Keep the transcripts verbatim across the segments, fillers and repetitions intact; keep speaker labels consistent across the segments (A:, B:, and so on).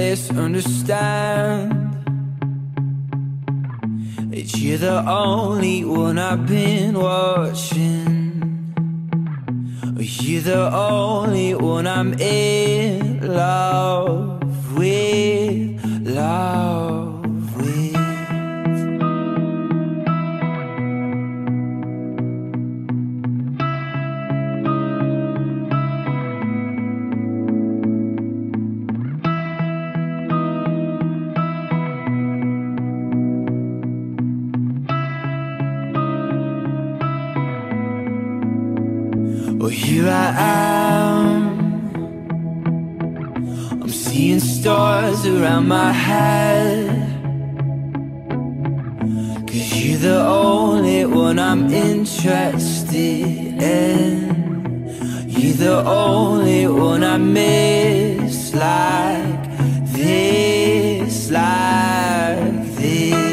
A: misunderstand that you're the only one I've been watching. You're the only one I'm in love with, love with. Well, here I am, I'm seeing stars around my head, 'cause you're the only one I'm interested in. You're the only one I miss like this, like this.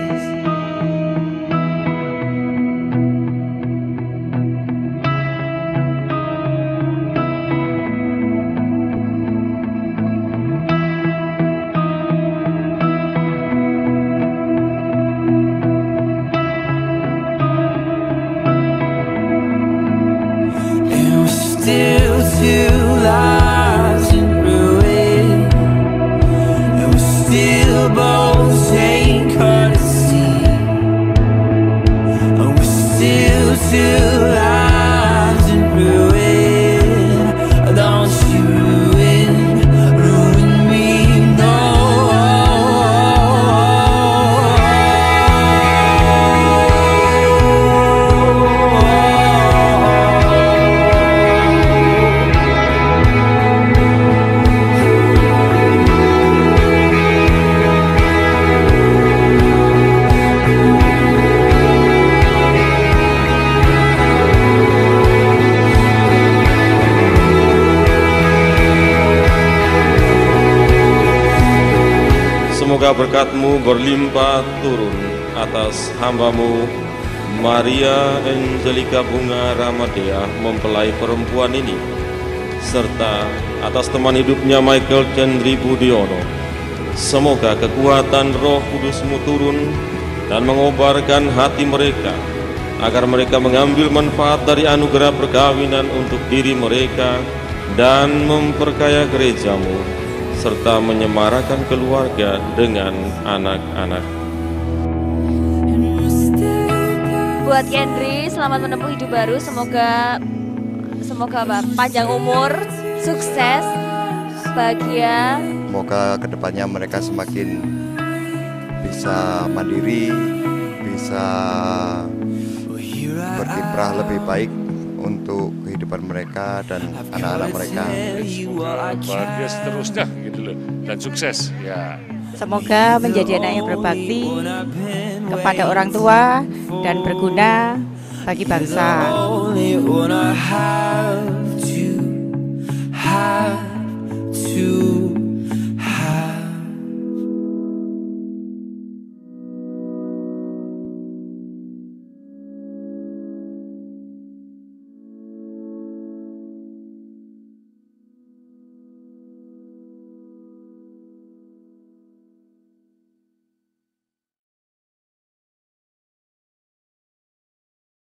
A: Still two lives in ruin, and we still both take courtesy, and we're still two lives in ruin. Don't you ruin, ruin me, no.
B: Semoga berkat-Mu berlimpah turun atas hamba-Mu Maria Angelika Bunga Ramadea mempelai perempuan ini, serta atas teman hidupnya Michael Chandri Budiono. Semoga kekuatan Roh Kudus-Mu turun dan mengobarkan hati mereka, agar mereka mengambil manfaat dari anugerah perkawinan untuk diri mereka dan memperkaya gereja-Mu, serta menyemarakan keluarga dengan anak-anak.
C: Buat Kendri, selamat menempuh hidup baru. Semoga semoga apa, panjang umur, sukses, bahagia.
D: Semoga kedepannya mereka semakin bisa mandiri, bisa berkiprah lebih baik untuk kehidupan mereka dan anak-anak mereka.
E: Semoga bahagia seterusnya gitu loh, dan sukses ya.
F: Semoga menjadi anak yang berbakti kepada orang tua dan berguna bagi bangsa.